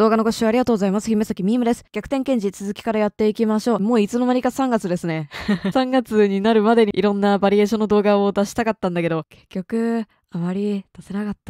動画のご視聴ありがとうございます。姫崎みーむです。逆転検事続きからやっていきましょう。もういつの間にか3月ですね。3月になるまでにいろんなバリエーションの動画を出したかったんだけど、結局、あまり出せなかった。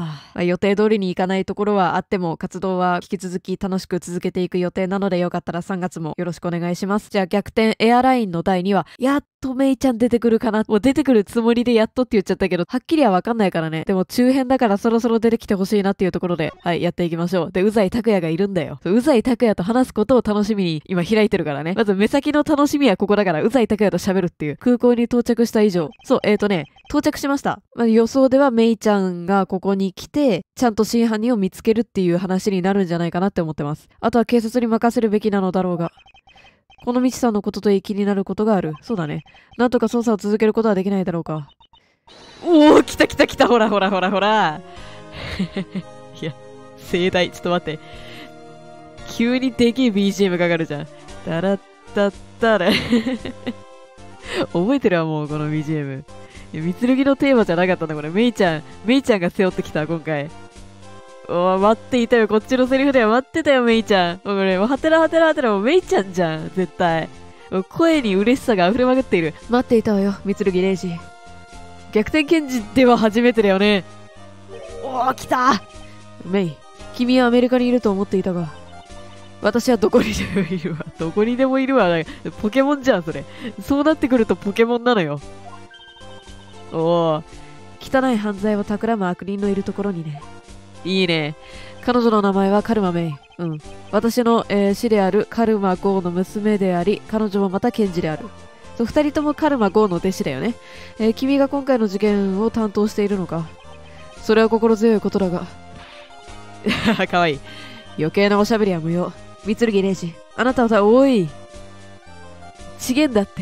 予定通りにいかないところはあっても、活動は引き続き楽しく続けていく予定なので、よかったら3月もよろしくお願いします。じゃあ逆転エアラインの第2話、やっとメイちゃん出てくるかな。もう出てくるつもりでやっとって言っちゃったけど、はっきりはわかんないからね。でも中編だからそろそろ出てきてほしいなっていうところで、はい、やっていきましょう。で、宇佐井拓也がいるんだよ。宇佐井拓也と話すことを楽しみに今開いてるからね。まず目先の楽しみはここだから、宇佐井拓也と喋るっていう。空港に到着した以上。そう、到着しました。予想ではメイちゃんがここに来て、ちゃんと真犯人を見つけるっていう話になるんじゃないかなって思ってます。あとは警察に任せるべきなのだろうが。このみちさんのことと気になることがある。そうだね。なんとか捜査を続けることはできないだろうか。おー、来た来た来た、ほらほらほらほら。いや、盛大。ちょっと待って。急にでけえ BGM かかるじゃん。ダラッタッタラ。覚えてるわ、もう、この BGM。みつるぎのテーマじゃなかったんだ、これ。メイちゃんが背負ってきた、今回。待っていたよ。こっちのセリフでは待ってたよ、メイちゃん。これ、はてらはてらはてら、もうメイちゃんじゃん、絶対。声に嬉しさが溢れまくっている。待っていたわよ、みつるぎレイジ。逆転検事では初めてだよね。来たメイ、君はアメリカにいると思っていたが、私はどこにでもいるわ。どこにでもいるわ。ポケモンじゃん、それ。そうなってくるとポケモンなのよ。汚い犯罪を企む悪人のいるところにね。いいね。彼女の名前はカルマメイ。私の、師であるカルマゴーの娘であり、彼女もまた検事である。そう、二人ともカルマゴーの弟子だよね。君が今回の事件を担当しているのか。それは心強いことだが。かわいい。余計なおしゃべりは無用。三剣レイジ、あなたはおい。資源だって。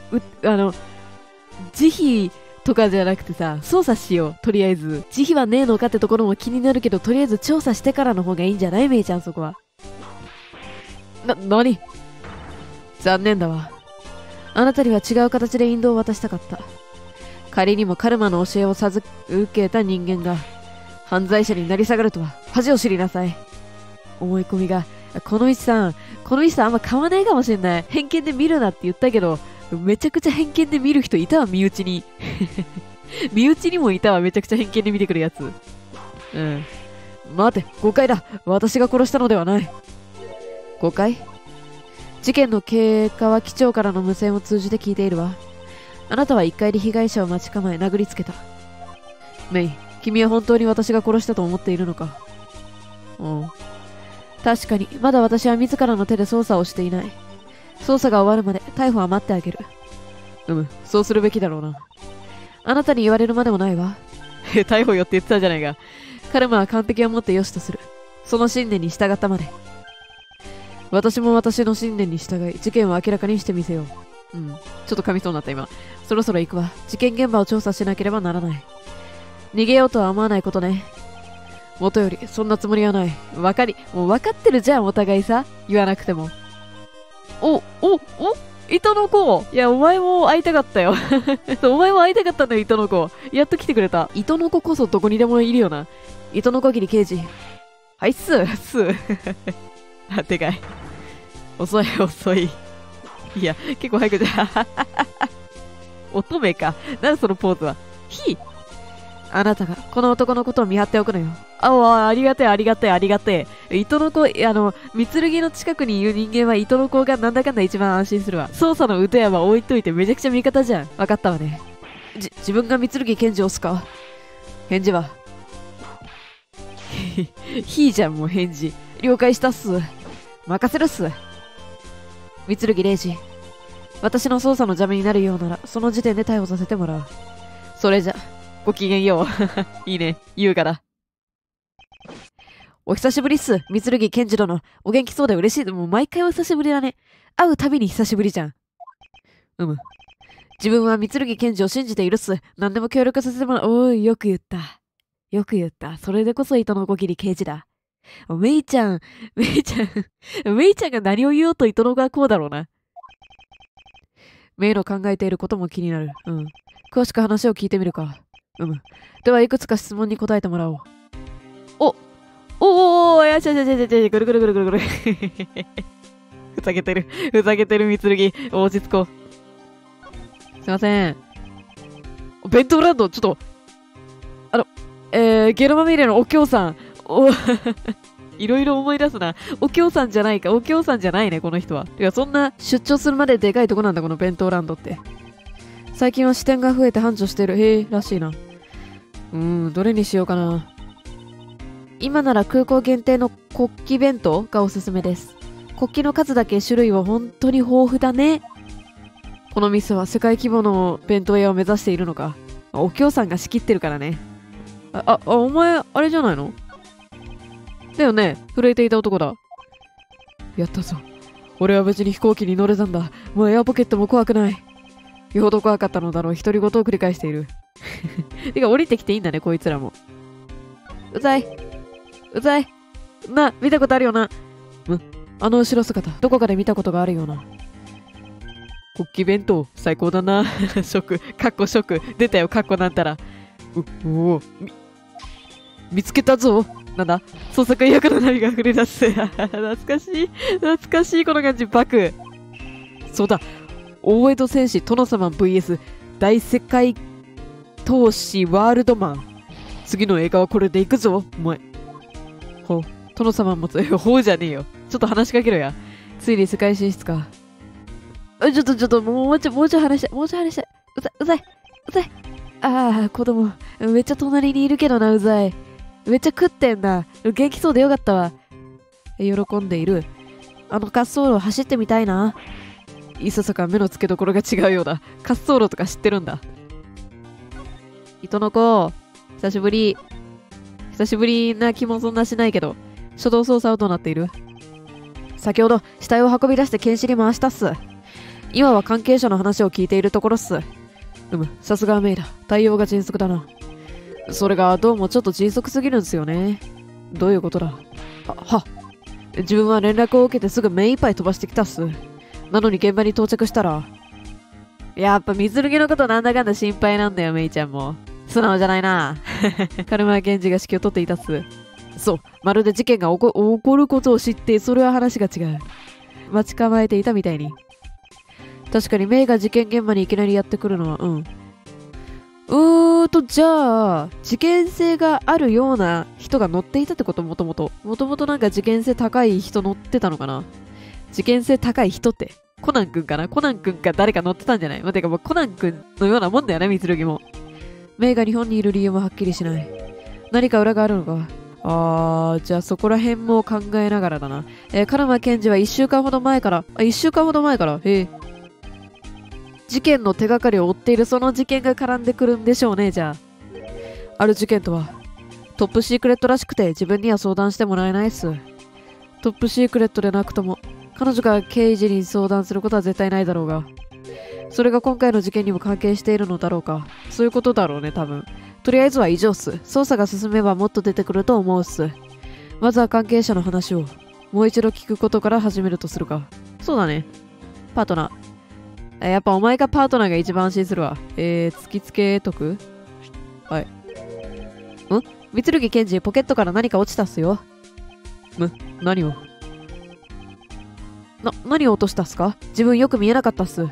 慈悲とかじゃなくてさ、捜査しよう、とりあえず。慈悲はねえのかってところも気になるけど、とりあえず調査してからの方がいいんじゃない？メイちゃん、そこは。何？残念だわ。あなたには違う形で引導を渡したかった。仮にもカルマの教えを授けた人間が、犯罪者になり下がるとは、恥を知りなさい。思い込みが、この道さんあんま買わないかもしれない。偏見で見るなって言ったけど、めちゃくちゃ偏見で見る人いたわ、身内に。身内にもいたわ、めちゃくちゃ偏見で見てくるやつ。待て、誤解だ。私が殺したのではない。誤解？事件の経過は機長からの無線を通じて聞いているわ。あなたは1階で被害者を待ち構え殴りつけた。メイ、君は本当に私が殺したと思っているのか？確かに、まだ私は自らの手で捜査をしていない。捜査が終わるまで逮捕は待ってあげる。そうするべきだろうな。あなたに言われるまでもないわ。逮捕よって言ってたじゃないか。カルマは完璧をもって良しとする。その信念に従ったまで。私も私の信念に従い、事件を明らかにしてみせよう。ちょっと噛みそうになった今。そろそろ行くわ。事件現場を調査しなければならない。逃げようとは思わないことね。もとより、そんなつもりはない。もう分かってるじゃん、お互いさ。言わなくても。糸の子。いや、お前も会いたかったよ。お前も会いたかったんだよ、糸の子。やっと来てくれた。糸の子こそどこにでもいるよな。糸の子切り刑事。はい、でかい。遅い。いや、結構早くじゃ。乙女か。なんそのポーズは。あなたがこの男のことを見張っておくのよ。ありがてえ。糸の子、三剣の近くにいる人間は糸の子がなんだかんだ一番安心するわ。捜査の腕は置いといてめちゃくちゃ味方じゃん。わかったわね。自分が三剣検事を押すか？返事はじゃん、もう返事。了解したっす。任せるっす。三剣レイジ。私の捜査の邪魔になるようなら、その時点で逮捕させてもらう。それじゃ。ごきげんよう。いいね。優雅だ。お久しぶりっす。三剣検事殿。お元気そうで嬉しい。もう毎回お久しぶりだね。会うたびに久しぶりじゃん。自分は三剣検事を信じているっす。何でも協力させてもらう。よく言った。それでこそ糸の子切り刑事だ。メイちゃんが何を言おうと糸の子はこうだろうな。メイの考えていることも気になる。詳しく話を聞いてみるか。では、いくつか質問に答えてもらおう。 おー、よしよしよしよしよし、ぐるぐるぐるぐるぐる。ふざけてる。ふざけてる、みつるぎ。落ち着こう。すいません。弁当ランド、ちょっと、ゲロまみれのお京さん。いろいろ思い出すな。お京さんじゃないか。お京さんじゃないね、この人は。てか、そんな出張するまででかいとこなんだ、この弁当ランドって。最近は支店が増えて繁盛してる。へえ、らしいな。どれにしようかな。今なら空港限定の国旗弁当がおすすめです。国旗の数だけ種類は本当に豊富だね。この店は世界規模の弁当屋を目指しているのか。お京さんが仕切ってるからね。お前、あれじゃないの？だよね。震えていた男だ。やったぞ。俺は無事に飛行機に乗れたんだ。もうエアポケットも怖くない。よほど怖かったのだろう。独り言を繰り返している。てか、降りてきていいんだね、こいつらも。うざい。うざい。見たことあるよな。あの後ろ姿、どこかで見たことがあるような。国旗弁当、最高だな。食、かっこ食。出たよ、かっこなんたら。見つけたぞ。なんだ捜索意欲の波が溢れ出す。懐かしい。懐かしい、この感じ。バク。そうだ。大江戸戦士殿様 VS 大世界闘士ワールドマン。次の映画はこれで行くぞ。お前。殿様もほうじゃねえよ。ちょっと話しかけろや。ついに世界進出か。ちょっと、もうちょい話したい。うざい。子供。めっちゃ隣にいるけどな、うざい。めっちゃ食ってんだ。元気そうでよかったわ。喜んでいる。あの滑走路走ってみたいな。いささか目の付けどころが違うようだ。滑走路とか知ってるんだ。糸の子、久しぶり。久しぶりな気もそんなしないけど、初動操作はどうなっている？先ほど死体を運び出して検視に回したっす。今は関係者の話を聞いているところっす。さすがメイだ。対応が迅速だな。それがどうもちょっと迅速すぎるんですよね。どういうことだ？自分は連絡を受けてすぐ目いっぱい飛ばしてきたっす。なのに現場に到着したら、やっぱ水抜きのことなんだかんだ心配なんだよ、メイちゃんも。素直じゃないな。カルマ検事が指揮を取っていたっす。そう、まるで事件が起こることを知って、それは話が違う。待ち構えていたみたいに。確かにメイが事件現場にいきなりやってくるのは、じゃあ、事件性があるような人が乗っていたってこと？もともとなんか事件性高い人乗ってたのかな？事件性高い人って、コナン君かな？コナン君か誰か乗ってたんじゃない？てかもうコナン君のようなもんだよね、ミツルギも。メイが日本にいる理由もはっきりしない。何か裏があるのか？じゃあそこら辺も考えながらだな。カルマ検事は1週間ほど前から、事件の手がかりを追っている。その事件が絡んでくるんでしょうね、じゃあ。ある事件とは、トップシークレットらしくて自分には相談してもらえないっす。トップシークレットでなくとも、彼女が刑事に相談することは絶対ないだろうが、それが今回の事件にも関係しているのだろうか。そういうことだろうね、多分。とりあえずは以上っす。捜査が進めばもっと出てくると思うっす。まずは関係者の話をもう一度聞くことから始めるとするか。そうだね。パートナー。やっぱお前がパートナーが一番安心するわ。突きつけとく？はい。三剣検事、ポケットから何か落ちたっすよ。何を？何を落としたっすか？自分よく見えなかったっす。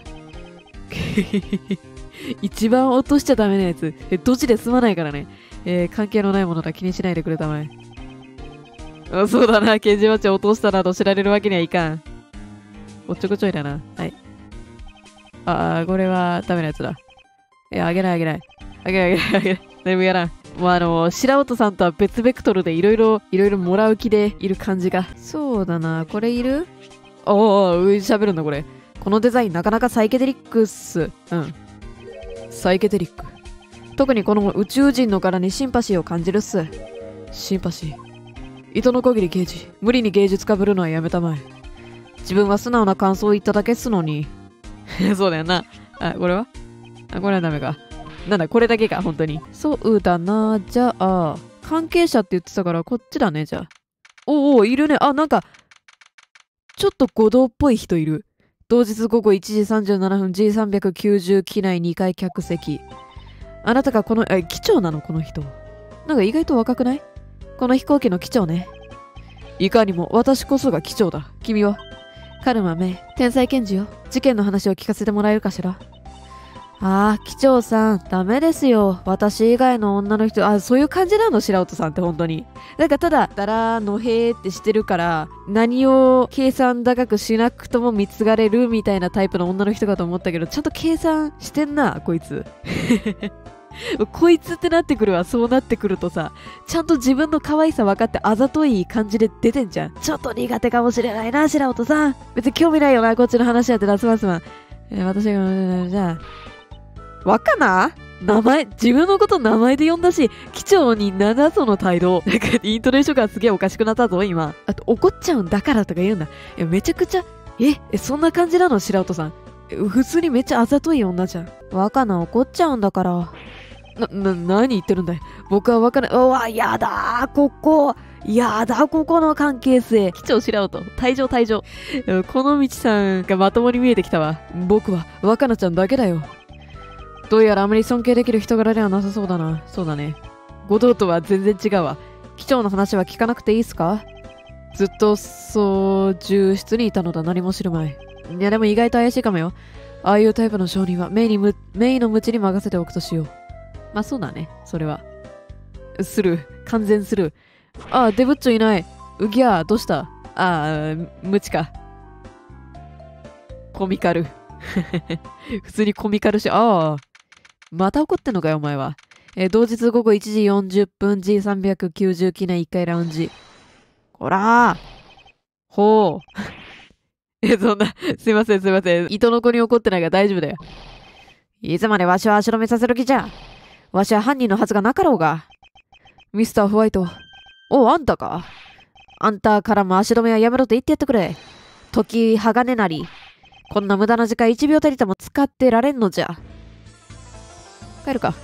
一番落としちゃダメなやつ。ドジで済まないからね。関係のないものだ。気にしないでくれたまえ。そうだな。検事マッチ落としたなど知られるわけにはいかん。おっちょこちょいだな。はい。これはダメなやつだ。あげない。だいぶやらん。もう白音さんとは別ベクトルでいろいろもらう気でいる感じが。そうだな。これいる？喋るんだこれ。このデザインなかなかサイケデリックっす。サイケデリック。特にこの宇宙人の柄にシンパシーを感じるっす。シンパシー。糸のこぎり刑事。無理に芸術かぶるのはやめたまえ。自分は素直な感想を言っただけっすのに。そうだよな。これは？これはダメか。なんだ、これだけか、本当に。そうだな。じゃあ、関係者って言ってたから、こっちだね、じゃあ。いるね。なんか、ちょっと護道っぽい人いる。同日午後1時37分 G390 機内2階客席。あなたが機長なのこの人。なんか意外と若くない？ この飛行機の機長ね。いかにも私こそが機長だ。君は？カルマメイ、天才検事よ。事件の話を聞かせてもらえるかしら。ああ、機長さん、ダメですよ。私以外の女の人、そういう感じなの、白音さんって本当に。なんかただ、だらのへーってしてるから、何を計算高くしなくとも貢がれるみたいなタイプの女の人かと思ったけど、ちゃんと計算してんな、こいつ。こいつってなってくるわ。そうなってくるとさ、ちゃんと自分の可愛さ分かってあざとい感じで出てんじゃん。ちょっと苦手かもしれないな、白音さん。別に興味ないよな、こっちの話やってラスマスマン。私が、じゃあ、若菜？名前、自分のこと名前で呼んだし、機長に7その態度。なんか、イントネーションがすげえおかしくなったぞ、今。あと、怒っちゃうんだからとか言うんだ。めちゃくちゃ、そんな感じなの、白音さん。普通にめっちゃあざとい女じゃん。若菜怒っちゃうんだから。何言ってるんだい。僕は若菜、うわ、やだー、ここ。やだ、ここの関係性。機長白音、退場退場。この道さんがまともに見えてきたわ。僕は若菜ちゃんだけだよ。どうやらあまり尊敬できる人柄ではなさそうだな。そうだね。護道とは全然違うわ。機長の話は聞かなくていいっすか？ずっと操縦室にいたのだ。何も知るまい。いやでも意外と怪しいかもよ。ああいうタイプの証人はメイの無知に任せておくとしよう。まあそうだね。それは。スルー。完全スルー。デブッチョいない。うぎゃー、どうした？無知か。コミカル。普通にコミカルし、また怒ってんのかよ、お前は。同日午後1時40分 G390 機内1回ラウンジ。こらー。ほう。そんな、すいません。糸の子に怒ってないから大丈夫だよ。いつまでわしは足止めさせる気じゃ。わしは犯人のはずがなかろうが。ミスターホワイト。あんたか。あんたからも足止めはやめろと言ってやってくれ。時鋼なり。こんな無駄な時間1秒たりとも使ってられんのじゃ。帰るか。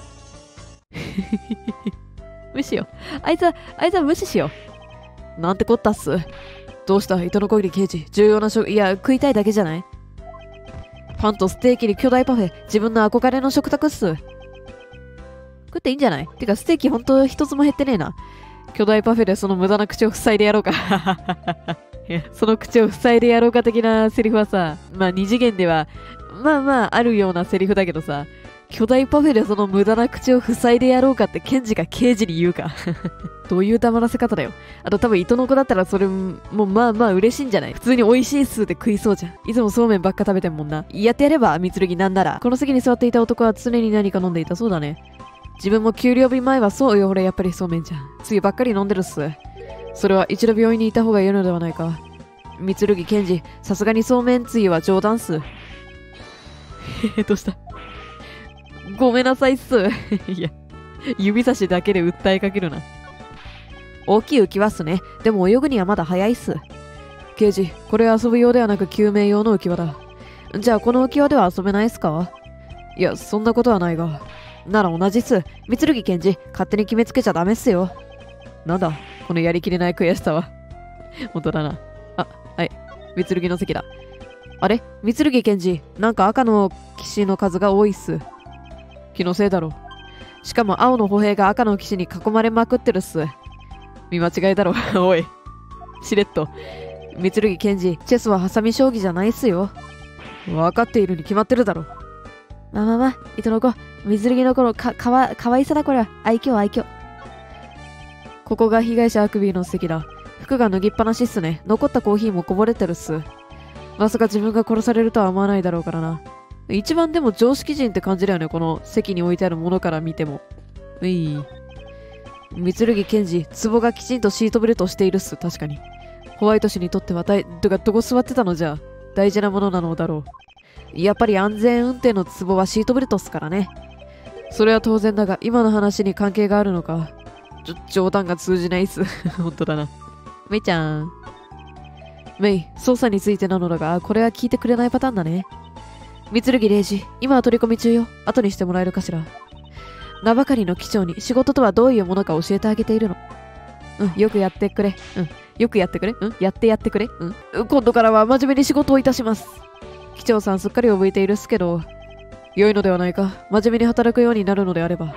無視よ。あいつは無視しよう。なんてこったっす。どうした糸のこぎり刑事。重要な食、食いたいだけじゃない？パンとステーキに巨大パフェ。自分の憧れの食卓っす。食っていいんじゃない？てかステーキほんと一つも減ってねえな。巨大パフェでその無駄な口を塞いでやろうか。その口を塞いでやろうか的なセリフはさ、まあ二次元では、まああるようなセリフだけどさ、巨大パフェでその無駄な口を塞いでやろうかって検事が刑事に言うか。どういう黙らせ方だよ。あと多分糸の子だったらそれもまあ嬉しいんじゃない？普通に美味しいっすって食いそうじゃん。いつもそうめんばっか食べてんもんな。やってやれば、三剣なんなら。この席に座っていた男は常に何か飲んでいたそうだね。自分も給料日前はそうよ、俺やっぱりそうめんじゃん。つゆばっかり飲んでるっす。それは一度病院にいた方がいいのではないか。三剣検事、さすがにそうめんつゆは冗談っす。どうした？ごめんなさいっす。いや、指差しだけで訴えかけるな。大きい浮き輪っすね。でも泳ぐにはまだ早いっす。刑事、これは遊ぶ用ではなく救命用の浮き輪だ。じゃあこの浮き輪では遊べないっすか？いや、そんなことはないが。なら同じっす。三剣検事、勝手に決めつけちゃダメっすよ。なんだ、このやりきれない悔しさは。本当だな。はい。三剣の席だ。あれ？三剣検事、なんか赤の騎士の数が多いっす。気のせいだろう。しかも青の歩兵が赤の騎士に囲まれまくってるっす。見間違いだろ。おい。しれっと。三剣検事、チェスはハサミ将棋じゃないっすよ。わかっているに決まってるだろ。まあ、糸の子、水着の子のかわいさだこれは。愛嬌。ここが被害者アクビーの席だ。服が脱ぎっぱなしっすね。残ったコーヒーもこぼれてるっす。まさか自分が殺されるとは思わないだろうからな。一番でも常識人って感じだよね、この席に置いてあるものから見ても。三剣検事、壺がきちんとシートベルトしているっす。確かに。ホワイト氏にとってはどこ座ってたのじゃ。大事なものなのだろう。やっぱり安全運転の壺はシートベルトっすからね。それは当然だが、今の話に関係があるのか。冗談が通じないっす。本当だな。メイちゃん。メイ、捜査についてなのだが、これは聞いてくれないパターンだね。三剣礼二、今は取り込み中よ。後にしてもらえるかしら。名ばかりの機長に仕事とはどういうものか教えてあげているの。よくやってくれ。よくやってくれ。やってくれ。今度からは真面目に仕事をいたします。機長さんすっかり覚えているっすけど、良いのではないか。真面目に働くようになるのであれば。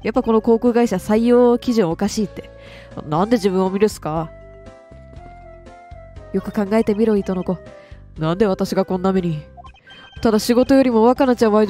やっぱこの航空会社採用基準おかしいって。なんで自分を見るっすか？よく考えてみろ、糸の子。なんで私がこんな目に。ただ仕事よりも若菜ちゃんは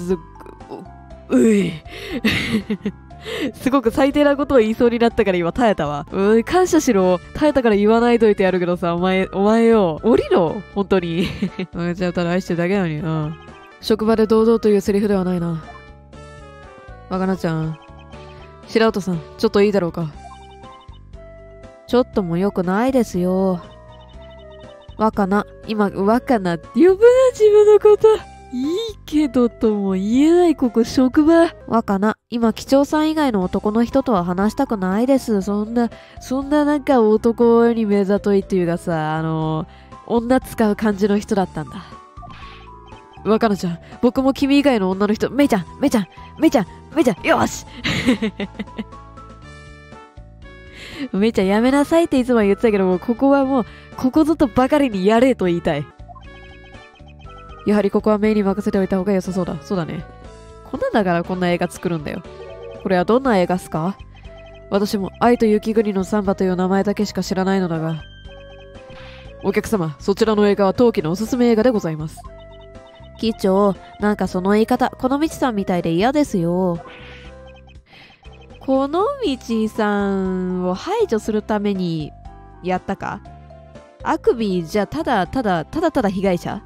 すごく最低なことを言いそうになったから今耐えたわ。感謝しろ。耐えたから言わないといてやるけどさ、お前よ。降りろ本当に。じゃあただ愛してるだけなのに。職場で堂々というセリフではないな。若菜ちゃん。白音さん、ちょっといいだろうか。ちょっとも良くないですよ。若菜、今、若菜って呼ぶな、自分のこと。いいけどとも言えない、ここ職場。若菜、今、機長さん以外の男の人とは話したくないです。そんななんか男に目ざといっていうかさ、女使う感じの人だったんだ。若菜ちゃん、僕も君以外の女の人、めいちゃん、よしめいちゃんやめなさいっていつも言ってたけども、ここはもう、ここぞとばかりにやれと言いたい。やはりここはメイに任せておいた方が良さそうだ。そうだね。こんなんだからこんな映画作るんだよ。これはどんな映画っすか？私も愛と雪国のサンバという名前だけしか知らないのだが。お客様、そちらの映画は冬季のおすすめ映画でございます。機長、なんかその言い方、この道さんみたいで嫌ですよ。この道さんを排除するためにやったか？あくびじゃただ被害者？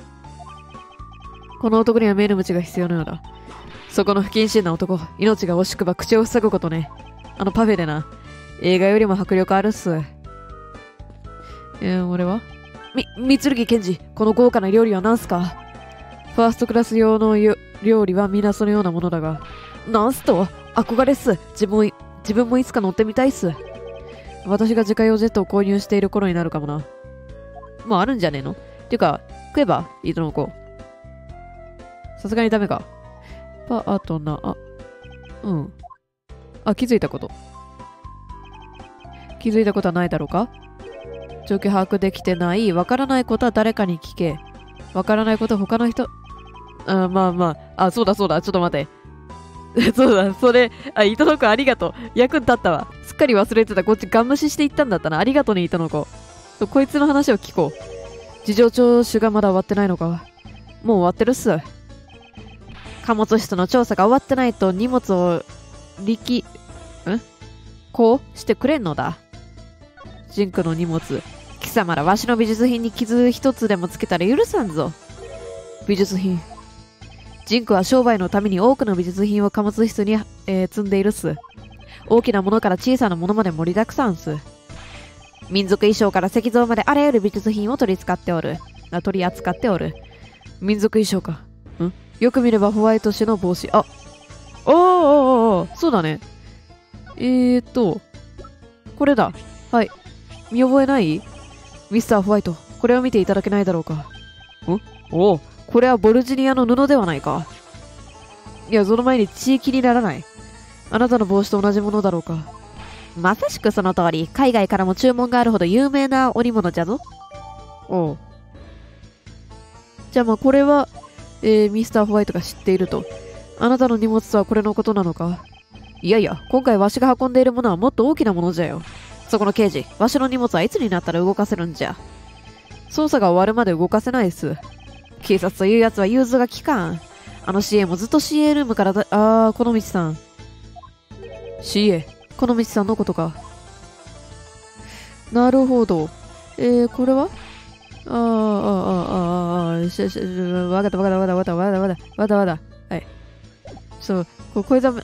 この男には目の鞭が必要なようだ。そこの不謹慎な男、命が惜しくば口を塞ぐことね。パフェでな。映画よりも迫力あるっす。俺は三剣検事、この豪華な料理は何すか？ファーストクラス用の料理は皆そのようなものだが。なんすと？憧れっす。自分もいつか乗ってみたいっす。私が自家用ジェットを購入している頃になるかもな。もうあるんじゃねえの？っていうか、食えばいいとの子。さすがにダメか。パートナー、気づいたこと。気づいたことはないだろうか？状況把握できてない。わからないことは誰かに聞け。わからないことは他の人。そうだ。ちょっと待って。そうだ、それ、糸の子ありがとう。役に立ったわ。すっかり忘れてた。こっちガン無視していったんだったな。ありがとうね、糸の子。こいつの話を聞こう。事情聴取がまだ終わってないのか。もう終わってるっす。貨物室の調査が終わってないと荷物をこうしてくれんのだ。ジンクの荷物。貴様らわしの美術品に傷一つでもつけたら許さんぞ。美術品。ジンクは商売のために多くの美術品を貨物室に、積んでいるっす。大きなものから小さなものまで盛りだくさんっす。民族衣装から石像まであらゆる美術品を取り扱っておる。民族衣装か。よく見ればホワイト氏の帽子。そうだね。これだ。はい。見覚えない？ミスターホワイト、これを見ていただけないだろうか。これはボルジニアの布ではないか。いや、その前に血気にならない。あなたの帽子と同じものだろうか。まさしくその通り、海外からも注文があるほど有名な織物じゃぞ。じゃあこれは、ミスターホワイトが知っていると。あなたの荷物とはこれのことなのか。いや、今回わしが運んでいるものはもっと大きなものじゃよ。そこの刑事、わしの荷物はいつになったら動かせるんじゃ。捜査が終わるまで動かせないっす。警察というやつは融通が利かん。CA もずっと CA ルームからこの道さん。CA、この道さんのことか。なるほど。これはわかった。はい。これだめ、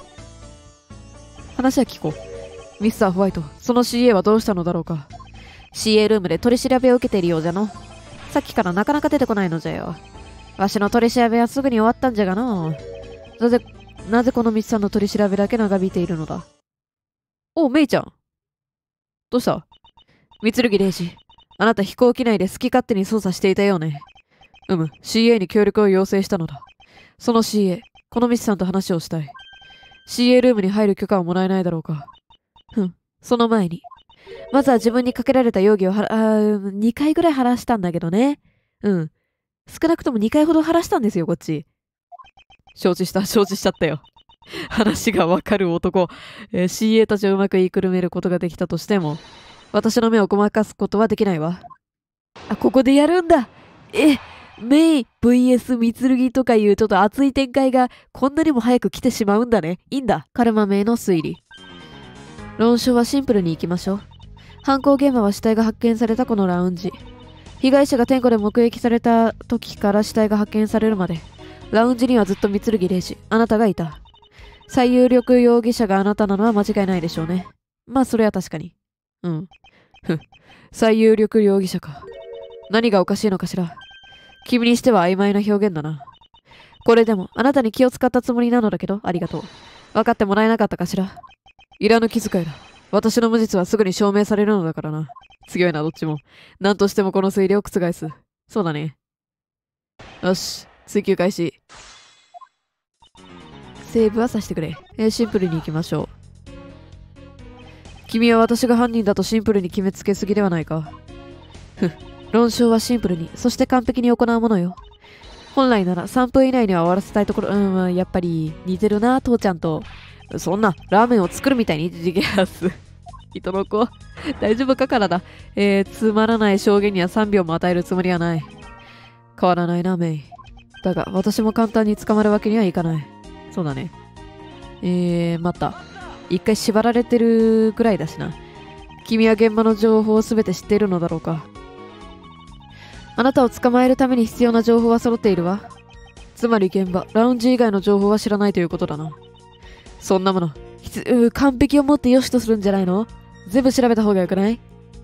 話は聞こう。ミスターホワイト、その CA はどうしたのだろうか。CA ルームで取り調べを受けているようじゃの。さっきからなかなか出てこないのじゃよ。わしの取り調べはすぐに終わったんじゃがの。なぜこのミスさんの取り調べだけ長引いているのだ。メイちゃん。どうした？三剣礼二。あなた飛行機内で好き勝手に操作していたようね。CA に協力を要請したのだ。その CA、このミスさんと話をしたい。CA ルームに入る許可をもらえないだろうか。その前に。まずは自分にかけられた容疑を2回ぐらい晴らしたんだけどね。少なくとも2回ほど晴らしたんですよ、こっち。承知しちゃったよ。 話がわかる男。CA たちをうまく言いくるめることができたとしても、私の目をごまかすことはできないわ。あ、ここでやるんだ。メイ VS ミツルギとかいうちょっと熱い展開がこんなにも早く来てしまうんだね。いいんだ。カルマメイの推理。論証はシンプルに行きましょう。犯行現場は死体が発見されたこのラウンジ。被害者が天候で目撃された時から死体が発見されるまで、ラウンジにはずっと三剣礼二、あなたがいた。最有力容疑者があなたなのは間違いないでしょうね。まあそれは確かに。うん。最有力容疑者か。何がおかしいのかしら。君にしては曖昧な表現だな。これでもあなたに気を使ったつもりなのだけど、ありがとう。分かってもらえなかったかしら。いらぬ気遣いだ。私の無実はすぐに証明されるのだからな。強いな、どっちも。何としてもこの推理を覆す。そうだね。よし、追及開始。セーブはさせてくれ。シンプルに行きましょう。君は私が犯人だとシンプルに決めつけすぎではないか。論証はシンプルに、そして完璧に行うものよ。本来なら3分以内には終わらせたいところ、やっぱり似てるな、父ちゃんと。そんな、ラーメンを作るみたいにジゲアス。人の子、大丈夫かからだ。つまらない証言には3秒も与えるつもりはない。変わらないな、メイ。だが、私も簡単に捕まるわけにはいかない。そうだね。待った。一回縛られてるぐらいだしな。君は現場の情報をすべて知っているのだろうか。あなたを捕まえるために必要な情報は揃っているわ。つまり現場、ラウンジ以外の情報は知らないということだな。そんなもの、完璧を持って良しとするんじゃないの？全部調べた方がよくない？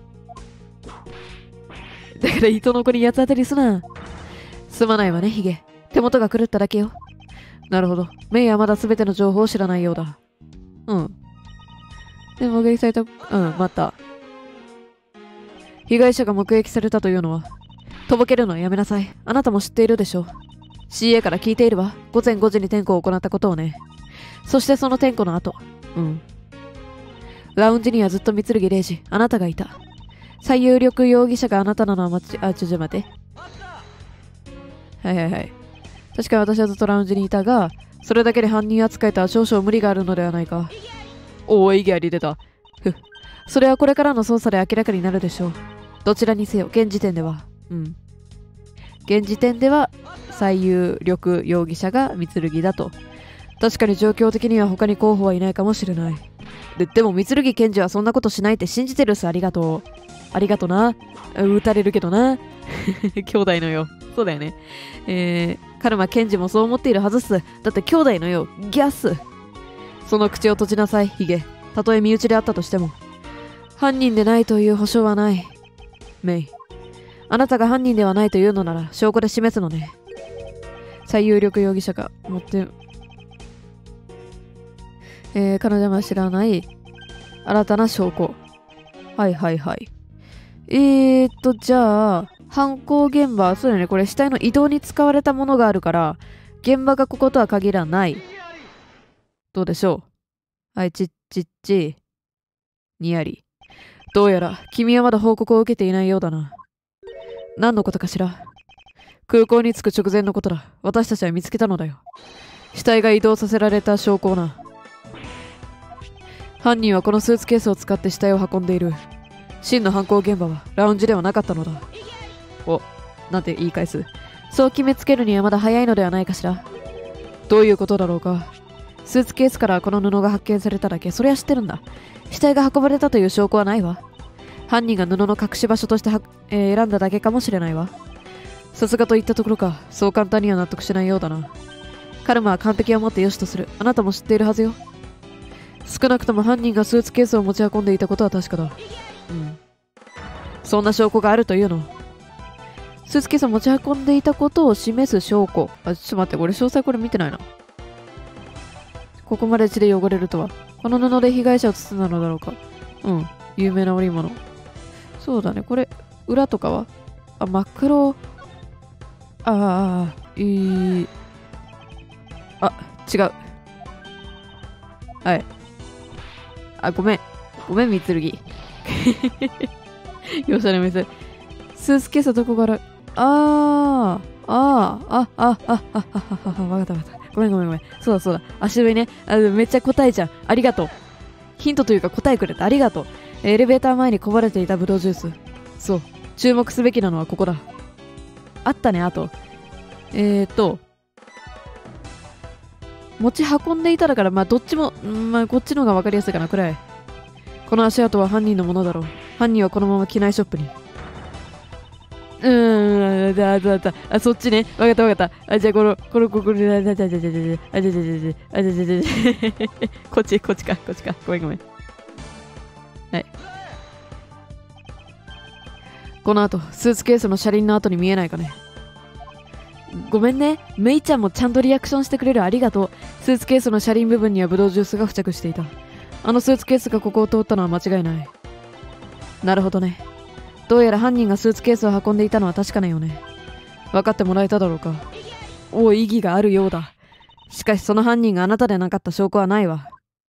だから人の子に八つ当たりすな。すまないわね、ヒゲ。手元が狂っただけよ。なるほど。メイはまだ全ての情報を知らないようだ。うん。で、目撃された、待った。被害者が目撃されたというのは、とぼけるのはやめなさい。あなたも知っているでしょう。CA から聞いているわ。午前5時に点呼を行ったことをね。そしてその点呼の後。ラウンジにはずっと三剣礼二、あなたがいた。最有力容疑者があなたなのは待って。はい。確かに私はずっとラウンジにいたが、それだけで犯人扱いとは少々無理があるのではないか。おお、意義あり出た。それはこれからの捜査で明らかになるでしょう。どちらにせよ、現時点では。現時点では、最有力容疑者が三剣だと。確かに状況的には他に候補はいないかもしれない。でも三剣検事はそんなことしないって信じてるっす。ありがとう。ありがとな。撃たれるけどな。兄弟のよ。そうだよね。カルマ検事もそう思っているはずっす。だって兄弟のよ。ギャス。その口を閉じなさい、ヒゲ。たとえ身内であったとしても。犯人でないという保証はない。メイ。あなたが犯人ではないというのなら証拠で示すのね。最有力容疑者が持ってる。彼女は知らない新たな証拠。はい。じゃあ、犯行現場、そうだよね。これ死体の移動に使われたものがあるから、現場がこことは限らない。どうでしょう？はい、にやり。どうやら、君はまだ報告を受けていないようだな。何のことかしら？空港に着く直前のことだ。私たちは見つけたのだよ。死体が移動させられた証拠をな。犯人はこのスーツケースを使って死体を運んでいる。真の犯行現場はラウンジではなかったのだ。なんて言い返す。そう決めつけるにはまだ早いのではないかしら。どういうことだろうか。スーツケースからこの布が発見されただけ。それは知ってるんだ。死体が運ばれたという証拠はないわ。犯人が布の隠し場所として選んだだけかもしれないわ。さすがといったところか。そう簡単には納得しないようだな。カルマは完璧をもって良しとする。あなたも知っているはずよ。少なくとも犯人がスーツケースを持ち運んでいたことは確かだ。そんな証拠があるというの？スーツケースを持ち運んでいたことを示す証拠。ちょっと待って、これ詳細これ見てないな。ここまで血で汚れるとは。この布で被害者を包んだのだろうか。有名な織物。そうだね、これ、裏とかは？真っ黒。違う。はい。ごめん、三剣。容赦ないミス。スーツケースはどこから？わかった。 ごめんごめんごめん。そうだそうだ。足取りね。めっちゃ答えじゃん。ありがとう。ヒントというか答えくれてありがとう。エレベーター前にこぼれていたブドウジュース。そう。注目すべきなのはここだ。あったね、あと。持ち運んでいただから、まあ、どっちも、まあ、こっちの方が分かりやすいかな、くらい。この足跡は犯人のものだろう。犯人はこのまま機内ショップに。あ、そっちね。わかったわかった。あ、じゃあ、これ、こっちか。ごめん。はい。この後、スーツケースの車輪の後に見えないかね。ごめんね。メイちゃんもちゃんとリアクションしてくれるありがとう。スーツケースの車輪部分にはブドウジュースが付着していた。あのスーツケースがここを通ったのは間違いない。なるほどね。どうやら犯人がスーツケースを運んでいたのは確かなよね。分かってもらえただろうか。意義があるようだ。しかしその犯人があなたでなかった証拠はないわ。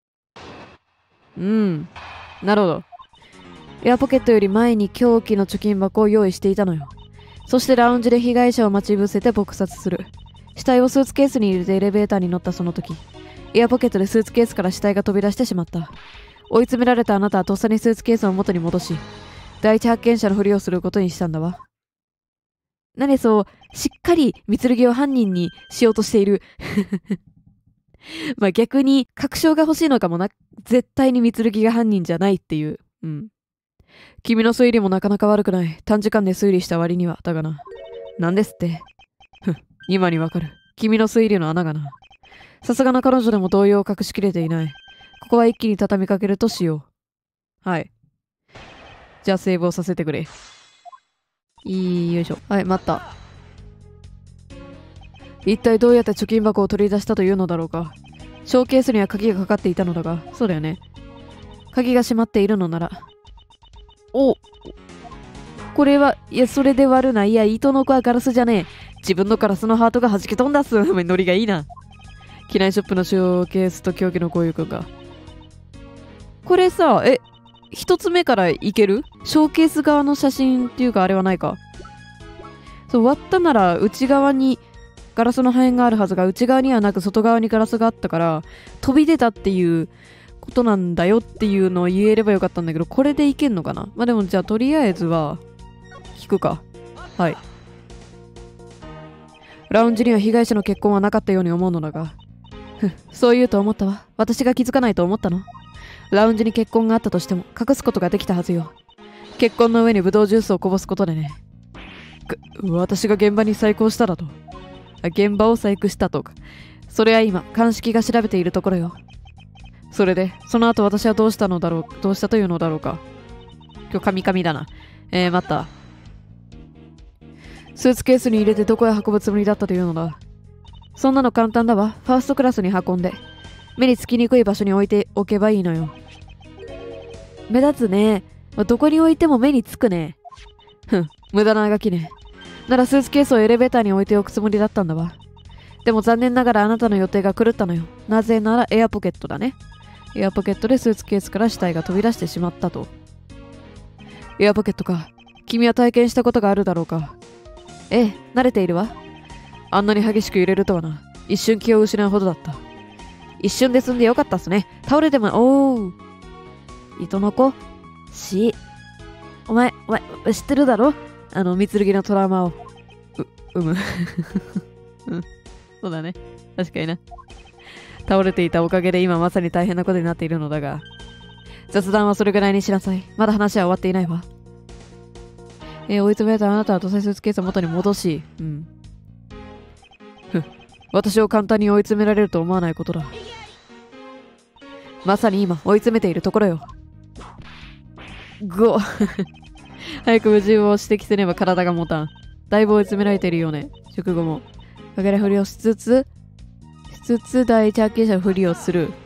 なるほど。エアポケットより前に凶器の貯金箱を用意していたのよ。そしてラウンジで被害者を待ち伏せて撲殺する。死体をスーツケースに入れてエレベーターに乗ったその時、エアポケットでスーツケースから死体が飛び出してしまった。追い詰められたあなたはとっさにスーツケースを元に戻し、第一発見者のふりをすることにしたんだわ。何そう、しっかり剣を犯人にしようとしている。まあ逆に確証が欲しいのかもな。絶対に剣が犯人じゃないっていう。君の推理もなかなか悪くない。短時間で推理した割には。だがな。なんですって。今にわかる。君の推理の穴がな。さすがの彼女でも動揺を隠しきれていない。ここは一気に畳みかけるとしよう。はい。じゃあセーブをさせてくれ。よいしょ。はい、待った。一体どうやって貯金箱を取り出したというのだろうか。ショーケースには鍵がかかっていたのだが、そうだよね。鍵が閉まっているのなら。これは、それで割るな。糸の子はガラスじゃねえ。自分のガラスのハートが弾け飛んだっす。ノリがいいな。機内ショップのショーケースと凶器の交友くんが。これさ、一つ目からいける？ショーケース側の写真っていうかあれはないか。そう、割ったなら内側にガラスの破片があるはずが、内側にはなく外側にガラスがあったから、飛び出たっていうことなんだよっていうのを言えればよかったんだけど、これでいけんのかな？まあでもじゃあとりあえずは、引くか。はい。ラウンジには被害者の血痕はなかったように思うのだが。そう言うと思ったわ。私が気づかないと思ったの？ラウンジに血痕があったとしても隠すことができたはずよ。血痕の上にブドウジュースをこぼすことでね。私が現場に細工しただと。現場を細工したとか。それは今、鑑識が調べているところよ。それで、その後私はどうしたというのだろうか。今日カミカミだな。待った。スーツケースに入れてどこへ運ぶつもりだったというのだ。そんなの簡単だわ。ファーストクラスに運んで、目につきにくい場所に置いておけばいいのよ。目立つね。どこに置いても目につくね。無駄なあがきね。ならスーツケースをエレベーターに置いておくつもりだったんだわ。でも残念ながらあなたの予定が狂ったのよ。なぜならエアポケットだね。エアポケットでスーツケースから死体が飛び出してしまったと。エアポケットか。君は体験したことがあるだろうか。ええ、慣れているわ。あんなに激しく揺れるとはな。一瞬気を失うほどだった。一瞬で済んでよかったっすね。倒れても、糸の子お前、知ってるだろ？三剣のトラウマを。そうだね。確かにな。倒れていたおかげで今まさに大変なことになっているのだが。雑談はそれぐらいにしなさい。まだ話は終わっていないわ。追い詰められたあなたは土佐スーツケースを元に戻し、私を簡単に追い詰められると思わないことだ。まさに今追い詰めているところよ。早く無事を指摘すれば体が持たん。だいぶ追い詰められているよね。直後も陰り振りをしつつ第一発見者のふりをする。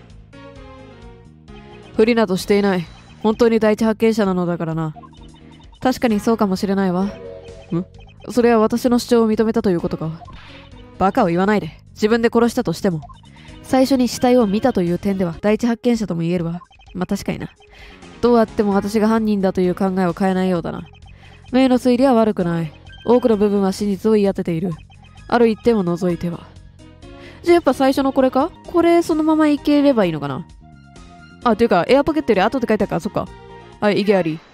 ふりなどしていない。本当に第一発見者なのだからな。確かにそうかもしれないわ。それは私の主張を認めたということか。バカを言わないで。自分で殺したとしても、最初に死体を見たという点では第一発見者とも言えるわ。まあ確かにな。どうあっても私が犯人だという考えを変えないようだな。メイの推理は悪くない。多くの部分は真実を言い当てている。ある一点を除いては。 じゃあやっぱ最初のこれか？これそのままいければいいのかな？あ、というか、エアポケットより後で書いたから、そっか。はい、意義あり。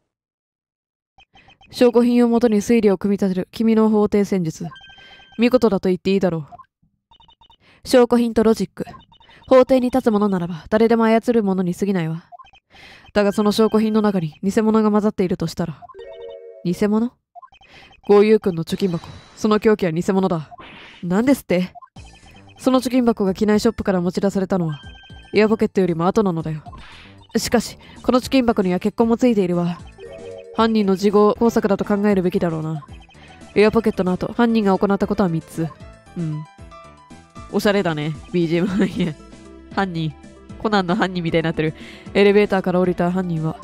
証拠品をもとに推理を組み立てる君の法廷戦術。見事だと言っていいだろう。証拠品とロジック。法廷に立つものならば誰でも操るものに過ぎないわ。だがその証拠品の中に偽物が混ざっているとしたら。偽物？ゴーユー君の貯金箱。その凶器は偽物だ。なんですって？その貯金箱が機内ショップから持ち出されたのはエアポケットよりも後なのだよ。しかしこの貯金箱には血痕もついているわ。犯人の事後工作だと考えるべきだろうな。エアポケットの後、犯人が行ったことは3つ。おしゃれだね、BGM。犯人。コナンの犯人みたいになってる。エレベーターから降りた犯人は。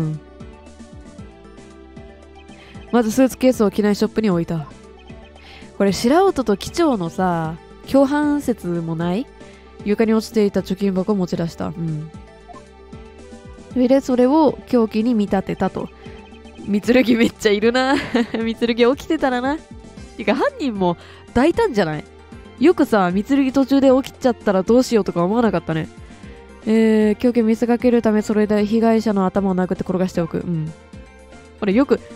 まずスーツケースを機内ショップに置いた。これ、白音と機長のさ、共犯説もない？床に落ちていた貯金箱を持ち出した。で、それを凶器に見立てたと。三剣めっちゃいるな。三剣起きてたらな。てか犯人も大胆じゃない？よくさ、三剣途中で起きちゃったらどうしようとか思わなかったね。凶器を見せかけるためそれで被害者の頭を殴って転がしておく。これよく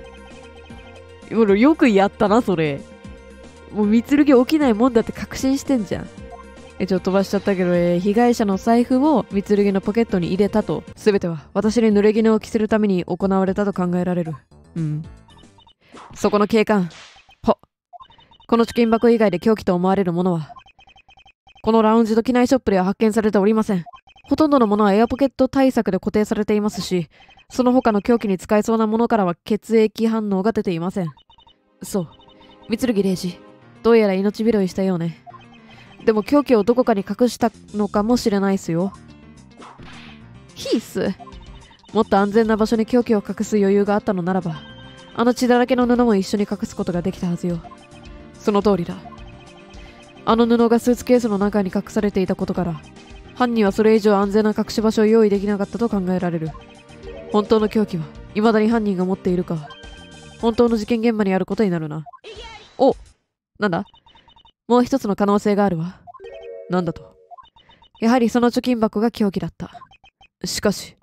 やったな、それ。もう三剣起きないもんだって確信してんじゃん。ちょっと飛ばしちゃったけど、被害者の財布を三剣のポケットに入れたと。すべては私に濡れ衣を着せるために行われたと考えられる。そこの警官。この貯金箱以外で凶器と思われるものは、このラウンジと機内ショップでは発見されておりません。ほとんどのものはエアポケット対策で固定されていますし、その他の凶器に使えそうなものからは血液反応が出ていません。そう。三剣礼二。どうやら命拾いしたようね。でも凶器をどこかに隠したのかもしれないっすよ。ヒース。もっと安全な場所に凶器を隠す余裕があったのならば、あの血だらけの布も一緒に隠すことができたはずよ。その通りだ。あの布がスーツケースの中に隠されていたことから、犯人はそれ以上安全な隠し場所を用意できなかったと考えられる。本当の凶器は未だに犯人が持っているか、本当の事件現場にあることになるな。お、なんだ？もう一つの可能性があるわ。なんだと？やはりその貯金箱が凶器だった。しかし。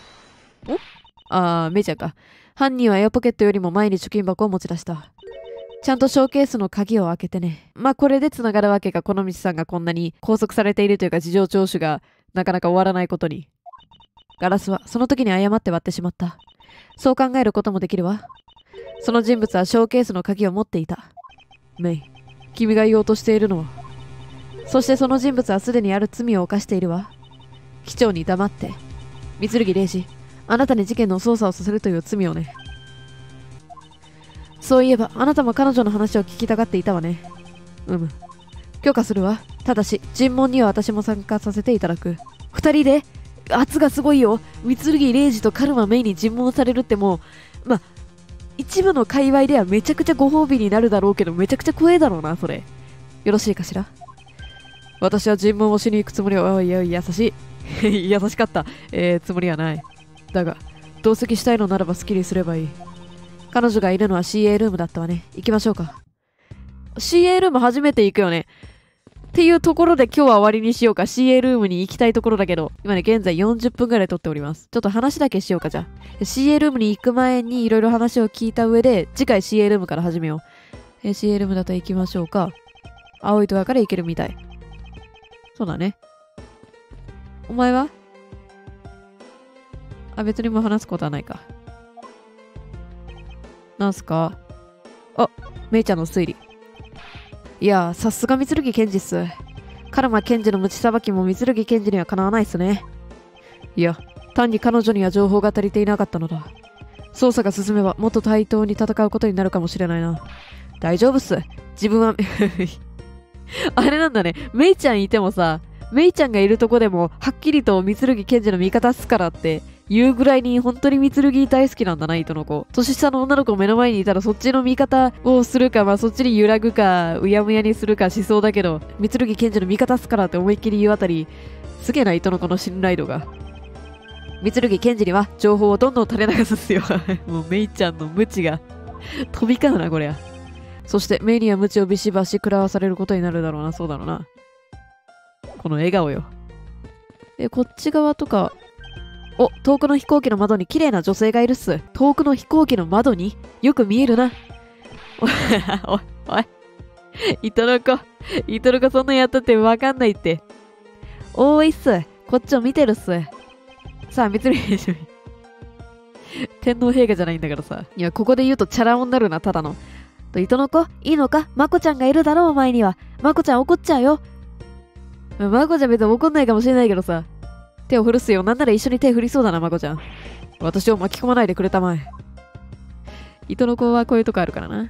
メジャーか。犯人はエアポケットよりも前に貯金箱を持ち出した。ちゃんとショーケースの鍵を開けてね。これで繋がるわけが、この道さんがこんなに拘束されているというか、事情聴取がなかなか終わらないことに。ガラスはその時に誤って割ってしまった。そう考えることもできるわ。その人物はショーケースの鍵を持っていた。メイ、君が言おうとしているのは。そしてその人物はすでにある罪を犯しているわ。機長に黙って。三剣礼二、あなたに事件の捜査をさせるという罪をね。そういえば、あなたも彼女の話を聞きたがっていたわね。許可するわ。ただし、尋問には私も参加させていただく。二人で圧がすごいよ。三剣礼二とカルマメイに尋問されるってもう、一部の界隈ではめちゃくちゃご褒美になるだろうけど、めちゃくちゃ怖えだろうな、それ。よろしいかしら？私は尋問をしに行くつもりは、おいおい、優しい。優しかった。つもりはない。だが、同席したいのならば好きにすればいい。彼女がいるのは CA ルームだったわね。行きましょうか。CA ルーム初めて行くよね。っていうところで今日は終わりにしようか。CA ルームに行きたいところだけど、今ね、現在40分ぐらい撮っております。ちょっと話だけしようか、じゃあ。CA ルームに行く前にいろいろ話を聞いた上で、次回 CA ルームから始めよう。CA ルームだと行きましょうか。青いドアから行けるみたい。そうだね。お前は？別にもう話すことはないか。なんすか？メイちゃんの推理。いや、さすが三剣検事っす。カルマ検事の無知さばきも三剣検事にはかなわないっすね。いや、単に彼女には情報が足りていなかったのだ。捜査が進めばもっと対等に戦うことになるかもしれないな。大丈夫っす。自分はあれなんだね。メイちゃんいてもさ、メイちゃんがいるとこでもはっきりと三剣検事の味方っすからって言うぐらいに本当に三剣大好きなんだな、糸の子。年下の女の子目の前にいたらそっちの味方をするか、そっちに揺らぐか、うやむやにするかしそうだけど、三剣検事の味方っすからって思いっきり言うあたり、すげえな、糸の子の信頼度が。三剣検事には情報をどんどん垂れ流すっすよ。もうメイちゃんの無知が飛び交うな、こりゃ。 そして目には鞭をビシバシ食らわされることになるだろうな。そうだろうな。この笑顔よ。こっち側とか、お、遠くの飛行機の窓に綺麗な女性がいるっす。遠くの飛行機の窓によく見えるな。おい、おい。いとの子そんなやったってわかんないって。おーいっす。こっちを見てるっす。さあ、三菱天皇陛下じゃないんだからさ。いや、ここで言うとチャラ男になるな、ただの。いとの子いいのかまこちゃんがいるだろう、お前には。まこちゃん怒っちゃうよ。まこちゃん別に怒んないかもしれないけどさ。手を振るっすよ。なんなら一緒に手振りそうだな、まこちゃん。私を巻き込まないでくれたまえ。いとの子はこういうとこあるからな。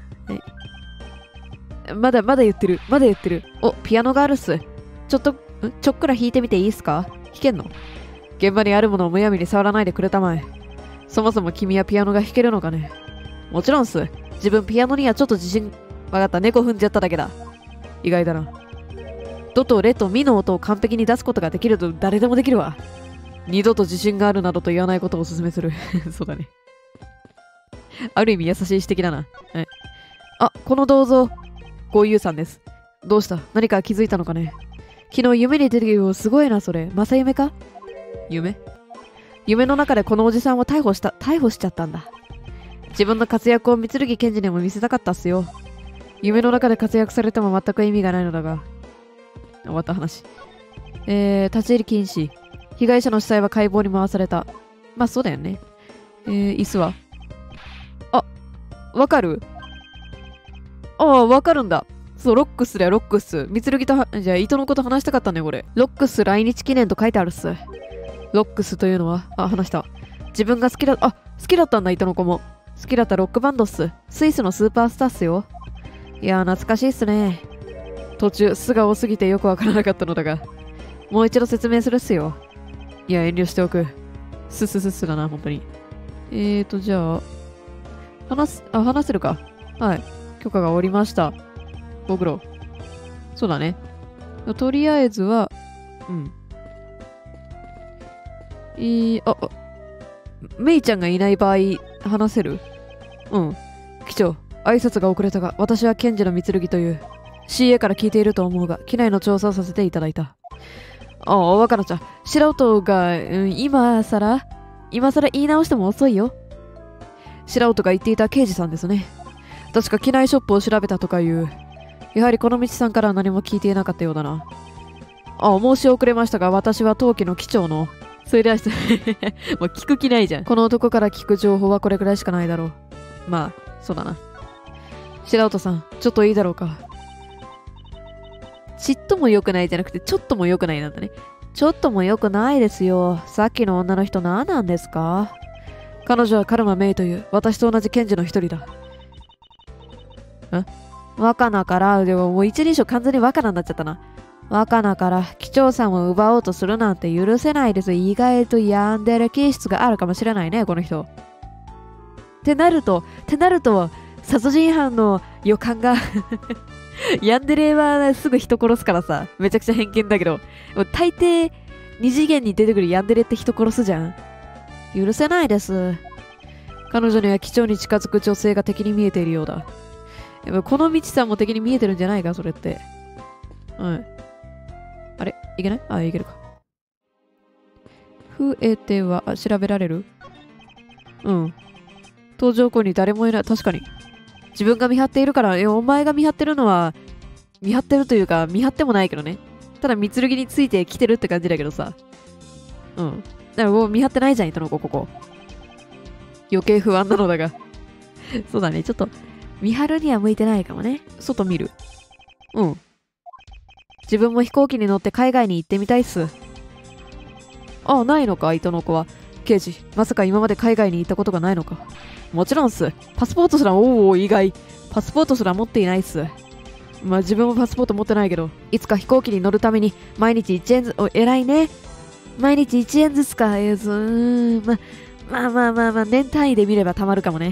まだ言ってる。お、ピアノがあるっす。ちょっくら弾いてみていいっすか？弾けんの？現場にあるものをむやみに触らないでくれたまえ。そもそも君はピアノが弾けるのかね？もちろんっす。自分ピアノにはちょっと自信。わかった。猫踏んじゃっただけだ。意外だな。ドとレとミの音を完璧に出すことができると誰でもできるわ。二度と自信があるなどと言わないことをお勧めする。そうだね。ある意味優しい指摘だな。あ、この銅像。ゴーユーさんです。どうした？何か気づいたのかね？昨日夢に出てるよ。すごいな、それ。正夢か？夢の中でこのおじさんを逮捕しちゃったんだ。自分の活躍を三剣検事にも見せたかったっすよ。夢の中で活躍されても全く意味がないのだが。終わった話。立ち入り禁止。被害者の死体は解剖に回された。まあそうだよね。椅子は？あ、わかる？わかるんだ。そう、ロックスだよ、ロックス。三剣とじゃあ、糸のこと話したかったね、これ。ロックス来日記念と書いてあるっす。ロックスというのは、話した。自分が好きだったんだ、糸の子も。好きだったロックバンドっす。スイスのスーパースターっすよ。いやー、懐かしいっすね。途中、素が多すぎてよくわからなかったのだが。もう一度説明するっすよ。いや、遠慮しておく。スだな、本当に。じゃあ、話せるか。はい。許可が下りました。ご苦労。そうだね。とりあえずは、メイちゃんがいない場合、話せる？機長、挨拶が遅れたが、私は検事の三剣という、CA から聞いていると思うが、機内の調査をさせていただいた。わかなちゃん。素人が、今さら言い直しても遅いよ。素人が言っていた刑事さんですね。確か機内ショップを調べたとかいう。やはりこの道さんからは何も聞いていなかったようだな。申し遅れましたが、私は当機の機長の。それではもう聞く気ないじゃん。この男から聞く情報はこれくらいしかないだろう。まあ、そうだな。白人さん、ちょっといいだろうか。ちっとも良くないじゃなくて、ちょっとも良くないなんだね。ちょっとも良くないですよ。さっきの女の人何なんですか？彼女はカルマ・メイという、私と同じ検事の一人だ。若菜から、でももう一人称完全に若菜になっちゃったな。若菜から機長さんを奪おうとするなんて許せないです。意外と病んでる気質があるかもしれないね、この人。ってなると、殺人犯の予感がヤンデレはすぐ人殺すからさ、めちゃくちゃ偏見だけど、大抵二次元に出てくるヤンデレって人殺すじゃん。許せないです。彼女には機長に近づく女性が敵に見えているようだ。この道さんも敵に見えてるんじゃないか、それって。あれいけない？いけるか。増えては、調べられる？搭乗口に誰もいない。確かに。自分が見張っているから、お前が見張ってるのは、見張ってるというか、見張ってもないけどね。ただ、三剣について来てるって感じだけどさ。だからもう見張ってないじゃん、糸の子、ここ。余計不安なのだが。そうだね、ちょっと、見張るには向いてないかもね。外見る。自分も飛行機に乗って海外に行ってみたいっす。ないのか、糸の子は。刑事、まさか今まで海外に行ったことがないのか。もちろんっす。パスポートすら、意外。パスポートすら持っていないっす。まあ自分もパスポート持ってないけど、いつか飛行機に乗るために毎日1円ずつ、偉いね。毎日1円ずつか、まあ、年単位で見ればたまるかもね。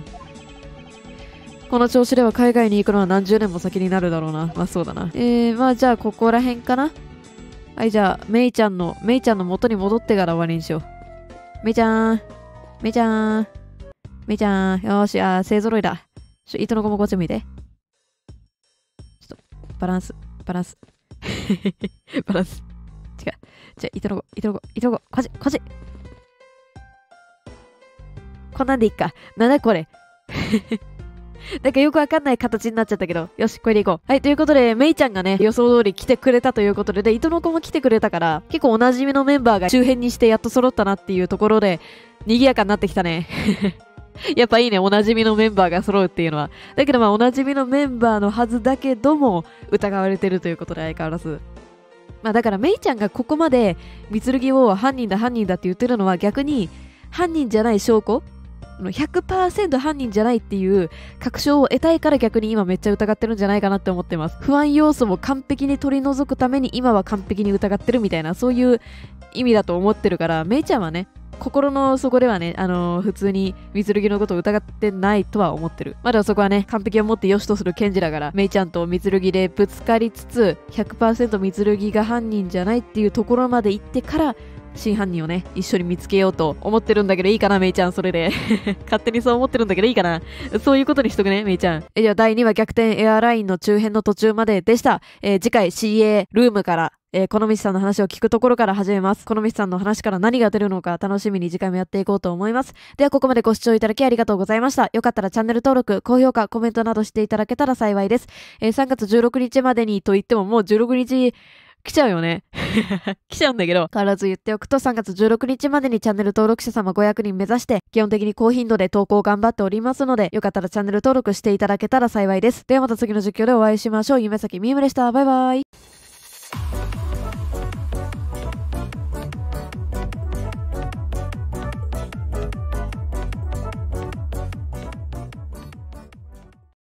この調子では海外に行くのは何十年も先になるだろうな。まあそうだな。まあじゃあここら辺かな。はい、じゃあ、メイちゃんの元に戻ってから終わりにしよう。メイちゃん。よーし、勢揃いだ。糸の子もこっち向いて。 バランス。バランス。バランス。違う。じゃあ、糸の子、こじ。こんなんでいいか。なんだこれ。なんかよくわかんない形になっちゃったけど。よし、これでいこう。はい、ということで、メイちゃんがね、予想通り来てくれたということで、糸の子も来てくれたから、結構おなじみのメンバーが周辺にしてやっと揃ったなっていうところで、賑やかになってきたね。やっぱいいね、おなじみのメンバーが揃うっていうのは。だけどまあ、おなじみのメンバーのはずだけども、疑われてるということで相変わらず。まあだからメイちゃんがここまで、剣を犯人だって言ってるのは逆に、犯人じゃない証拠100% 犯人じゃないっていう確証を得たいから逆に今めっちゃ疑ってるんじゃないかなって思ってます。不安要素も完璧に取り除くために今は完璧に疑ってるみたいなそういう意味だと思ってるから、メイちゃんはね、心の底ではね、普通に剣のことを疑ってないとは思ってる。まだそこはね、完璧を持って良しとする検事だから、メイちゃんと剣でぶつかりつつ、100% 剣が犯人じゃないっていうところまで行ってから、真犯人をね、一緒に見つけようと思ってるんだけどいいかな、メイちゃん、それで。勝手にそう思ってるんだけどいいかな。そういうことにしとくね、メイちゃん。じゃあ、第2話逆転エアラインの中編の途中まででした。次回 CA ルームから、このみちさんの話を聞くところから始めます。このみちさんの話から何が出るのか楽しみに次回もやっていこうと思います。では、ここまでご視聴いただきありがとうございました。よかったらチャンネル登録、高評価、コメントなどしていただけたら幸いです。3月16日までにと言ってももう16日、来ちゃうよね。来ちゃうんだけど、変わらず言っておくと3月16日までにチャンネル登録者様500人目指して、基本的に高頻度で投稿頑張っておりますので、よかったらチャンネル登録していただけたら幸いです。ではまた次の実況でお会いしましょう。夢咲みゆむでした。バイバイ。